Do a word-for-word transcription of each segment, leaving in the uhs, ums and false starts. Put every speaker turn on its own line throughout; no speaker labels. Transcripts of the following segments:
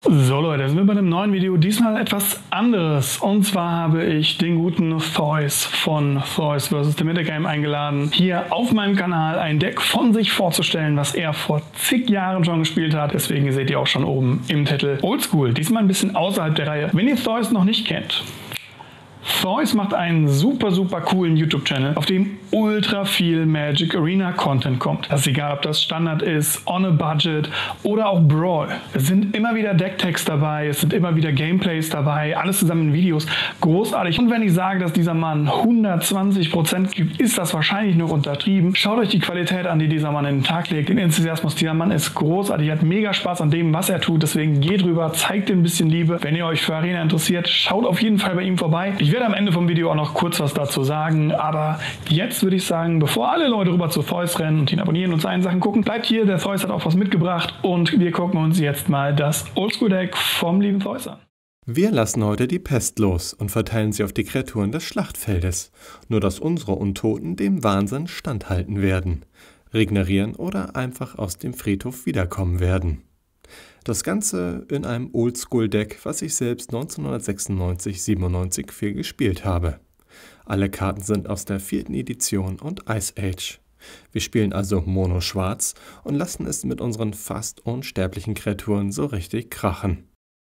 So Leute, sind wir bei einem neuen Video, diesmal etwas anderes. Und zwar habe ich den guten Thois von Thois versus. The Metagame eingeladen, hier auf meinem Kanal ein Deck von sich vorzustellen, was er vor zig Jahren schon gespielt hat. Deswegen seht ihr auch schon oben im Titel Oldschool. Diesmal ein bisschen außerhalb der Reihe. Wenn ihr Thois noch nicht kennt, Thois macht einen super, super coolen YouTube-Channel, auf dem ultra viel Magic Arena Content kommt. Das ist egal, ob das Standard ist, On a Budget oder auch Brawl. Es sind immer wieder Decktext dabei, es sind immer wieder Gameplays dabei, alles zusammen in Videos. Großartig. Und wenn ich sage, dass dieser Mann hundertzwanzig Prozent gibt, ist das wahrscheinlich noch untertrieben. Schaut euch die Qualität an, die dieser Mann in den Tag legt. Den Enthusiasmus. Dieser Mann ist großartig, hat mega Spaß an dem, was er tut. Deswegen geht rüber, zeigt ihm ein bisschen Liebe. Wenn ihr euch für Arena interessiert, schaut auf jeden Fall bei ihm vorbei. Ich werde am Ende vom Video auch noch kurz was dazu sagen, aber jetzt würde ich sagen, bevor alle Leute rüber zu Thois rennen und ihn abonnieren und seine Sachen gucken, bleibt hier, der Thois hat auch was mitgebracht und wir gucken uns jetzt mal das Oldschool-Deck vom lieben Thois an.
Wir lassen heute die Pest los und verteilen sie auf die Kreaturen des Schlachtfeldes, nur dass unsere Untoten dem Wahnsinn standhalten werden, regenerieren oder einfach aus dem Friedhof wiederkommen werden. Das Ganze in einem Oldschool-Deck, was ich selbst neunzehnhundertsechsundneunzig siebenundneunzig viel gespielt habe. Alle Karten sind aus der vierten Edition und Ice Age. Wir spielen also Mono-Schwarz und lassen es mit unseren fast unsterblichen Kreaturen so richtig krachen.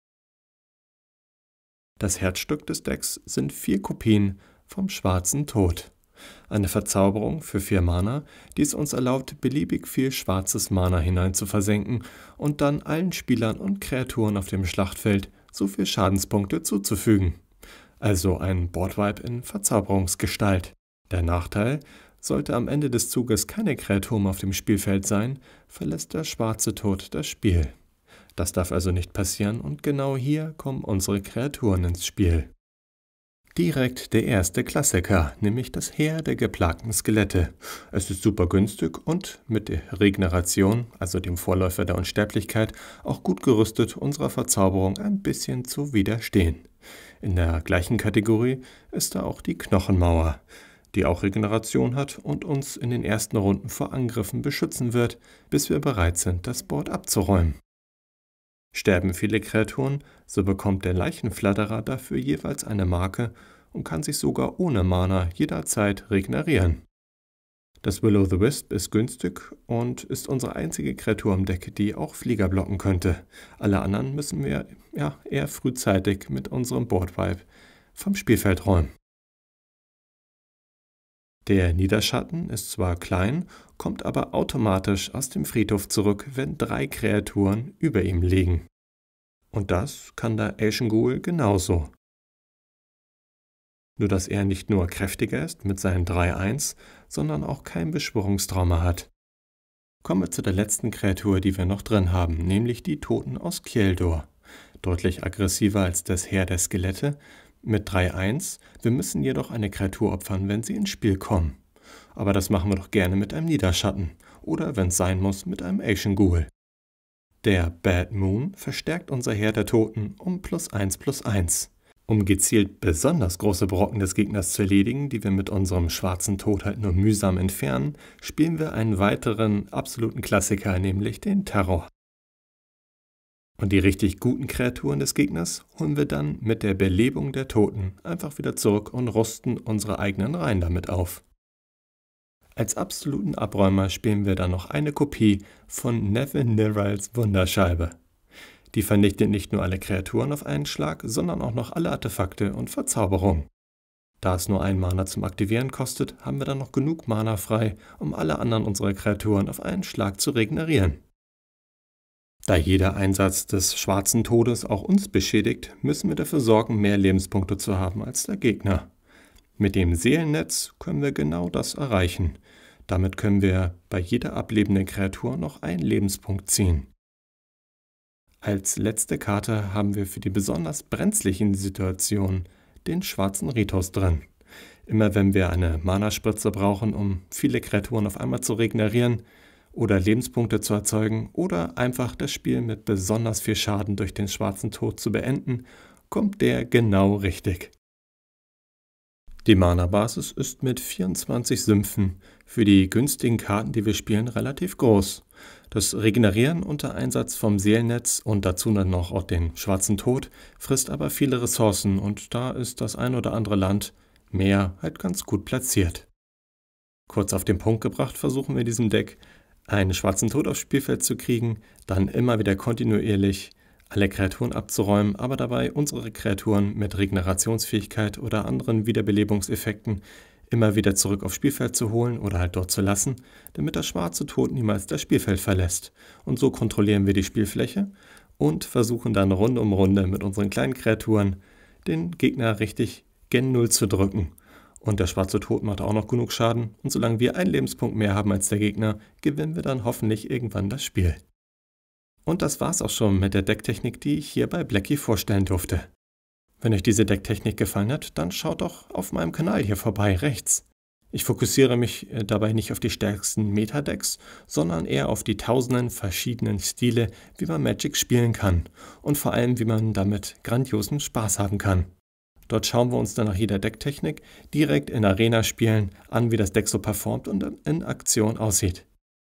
Das Herzstück des Decks sind vier Kopien vom Schwarzen Tod. Eine Verzauberung für vier Mana, die es uns erlaubt, beliebig viel schwarzes Mana hinein zu versenken und dann allen Spielern und Kreaturen auf dem Schlachtfeld so viel Schadenspunkte zuzufügen. Also ein Boardwipe in Verzauberungsgestalt. Der Nachteil: Sollte am Ende des Zuges keine Kreaturen auf dem Spielfeld sein, verlässt der Schwarze Tod das Spiel. Das darf also nicht passieren und genau hier kommen unsere Kreaturen ins Spiel. Direkt der erste Klassiker, nämlich das Heer der geplagten Skelette. Es ist super günstig und mit der Regeneration, also dem Vorläufer der Unsterblichkeit, auch gut gerüstet, unserer Verzauberung ein bisschen zu widerstehen. In der gleichen Kategorie ist da auch die Knochenmauer, die auch Regeneration hat und uns in den ersten Runden vor Angriffen beschützen wird, bis wir bereit sind, das Board abzuräumen. Sterben viele Kreaturen, so bekommt der Leichenflatterer dafür jeweils eine Marke und kann sich sogar ohne Mana jederzeit regenerieren. Das Will-o'-the-Wisp ist günstig und ist unsere einzige Kreatur im Deck, die auch Flieger blocken könnte. Alle anderen müssen wir ja eher frühzeitig mit unserem Boardwipe vom Spielfeld räumen. Der Niederschatten ist zwar klein, kommt aber automatisch aus dem Friedhof zurück, wenn drei Kreaturen über ihm liegen. Und das kann der Ancient Ghoul genauso. Nur dass er nicht nur kräftiger ist mit seinen drei eins, sondern auch kein Beschwörungstrauma hat. Kommen wir zu der letzten Kreatur, die wir noch drin haben, nämlich die Toten aus Kjeldor. Deutlich aggressiver als das Heer der Skelette, mit drei eins, wir müssen jedoch eine Kreatur opfern, wenn sie ins Spiel kommen. Aber das machen wir doch gerne mit einem Niederschatten oder, wenn es sein muss, mit einem Ancient Ghoul. Der Bad Moon verstärkt unser Heer der Toten um plus eins plus eins. Um gezielt besonders große Brocken des Gegners zu erledigen, die wir mit unserem Schwarzen Tod halt nur mühsam entfernen, spielen wir einen weiteren absoluten Klassiker, nämlich den Terror. Und die richtig guten Kreaturen des Gegners holen wir dann mit der Belebung der Toten einfach wieder zurück und rüsten unsere eigenen Reihen damit auf. Als absoluten Abräumer spielen wir dann noch eine Kopie von Nevin Nirals Wunderscheibe. Die vernichtet nicht nur alle Kreaturen auf einen Schlag, sondern auch noch alle Artefakte und Verzauberungen. Da es nur ein Mana zum Aktivieren kostet, haben wir dann noch genug Mana frei, um alle anderen unserer Kreaturen auf einen Schlag zu regenerieren. Da jeder Einsatz des Schwarzen Todes auch uns beschädigt, müssen wir dafür sorgen, mehr Lebenspunkte zu haben als der Gegner. Mit dem Seelennetz können wir genau das erreichen. Damit können wir bei jeder ablebenden Kreatur noch einen Lebenspunkt ziehen. Als letzte Karte haben wir für die besonders brenzlichen Situationen den Schwarzen Ritus drin. Immer wenn wir eine Mana-Spritze brauchen, um viele Kreaturen auf einmal zu regenerieren, oder Lebenspunkte zu erzeugen oder einfach das Spiel mit besonders viel Schaden durch den Schwarzen Tod zu beenden, kommt der genau richtig. Die Mana-Basis ist mit vierundzwanzig Sümpfen für die günstigen Karten, die wir spielen, relativ groß. Das Regenerieren unter Einsatz vom Seelennetz und dazu dann noch auch den schwarzen Tod frisst aber viele Ressourcen und da ist das ein oder andere Land, Meer, halt ganz gut platziert. Kurz auf den Punkt gebracht versuchen wir in diesem Deck, einen schwarzen Tod aufs Spielfeld zu kriegen, dann immer wieder kontinuierlich alle Kreaturen abzuräumen, aber dabei unsere Kreaturen mit Regenerationsfähigkeit oder anderen Wiederbelebungseffekten immer wieder zurück aufs Spielfeld zu holen oder halt dort zu lassen, damit der schwarze Tod niemals das Spielfeld verlässt. Und so kontrollieren wir die Spielfläche und versuchen dann Runde um Runde mit unseren kleinen Kreaturen den Gegner richtig gen Null zu drücken. Und der schwarze Tod macht auch noch genug Schaden und solange wir einen Lebenspunkt mehr haben als der Gegner, gewinnen wir dann hoffentlich irgendwann das Spiel. Und das war's auch schon mit der Decktechnik, die ich hier bei Blackie vorstellen durfte. Wenn euch diese Decktechnik gefallen hat, dann schaut doch auf meinem Kanal hier vorbei, rechts. Ich fokussiere mich dabei nicht auf die stärksten Meta-Decks, sondern eher auf die tausenden verschiedenen Stile, wie man Magic spielen kann und vor allem, wie man damit grandiosen Spaß haben kann. Dort schauen wir uns dann nach jeder Decktechnik direkt in Arena-Spielen an, wie das Deck so performt und in Aktion aussieht.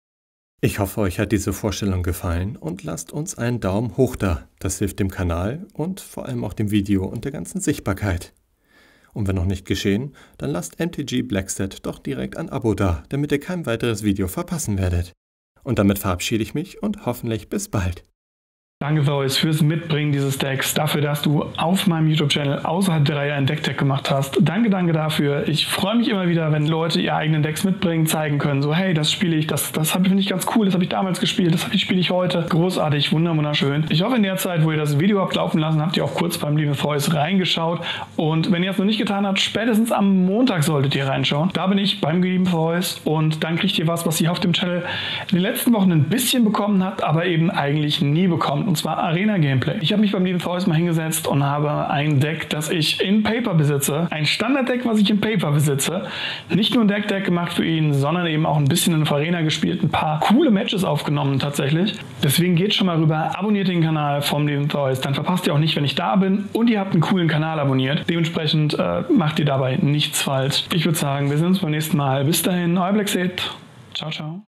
Ich hoffe, euch hat diese Vorstellung gefallen und lasst uns einen Daumen hoch da. Das hilft dem Kanal und vor allem auch dem Video und der ganzen Sichtbarkeit. Und wenn noch nicht geschehen, dann lasst M T G Blackset doch direkt ein Abo da, damit ihr kein weiteres Video verpassen werdet. Und damit verabschiede ich mich und hoffentlich bis bald.
Danke Thois fürs Mitbringen dieses Decks, dafür, dass du auf meinem YouTube-Channel außerhalb der Reihe ein Deckdeck gemacht hast. Danke, danke dafür. Ich freue mich immer wieder, wenn Leute ihre eigenen Decks mitbringen, zeigen können. So, hey, das spiele ich, das, das finde ich ganz cool, das habe ich damals gespielt, das spiele ich heute. Großartig, wunderschön. Ich hoffe, in der Zeit, wo ihr das Video habt laufen lassen, habt ihr auch kurz beim lieben Thois reingeschaut. Und wenn ihr es noch nicht getan habt, spätestens am Montag solltet ihr reinschauen. Da bin ich beim lieben Thois und dann kriegt ihr was, was ihr auf dem Channel in den letzten Wochen ein bisschen bekommen habt, aber eben eigentlich nie bekommt. Und zwar Arena-Gameplay. Ich habe mich beim lieben Thois mal hingesetzt und habe ein Deck, das ich in Paper besitze. Ein Standard-Deck, was ich in Paper besitze. Nicht nur ein Deck-Deck gemacht für ihn, sondern eben auch ein bisschen in Arena gespielt. Ein paar coole Matches aufgenommen tatsächlich. Deswegen geht schon mal rüber, abonniert den Kanal vom lieben Thois. Dann verpasst ihr auch nicht, wenn ich da bin. Und ihr habt einen coolen Kanal abonniert. Dementsprechend äh, macht ihr dabei nichts falsch. Ich würde sagen, wir sehen uns beim nächsten Mal. Bis dahin, euer Blackset. Ciao, ciao.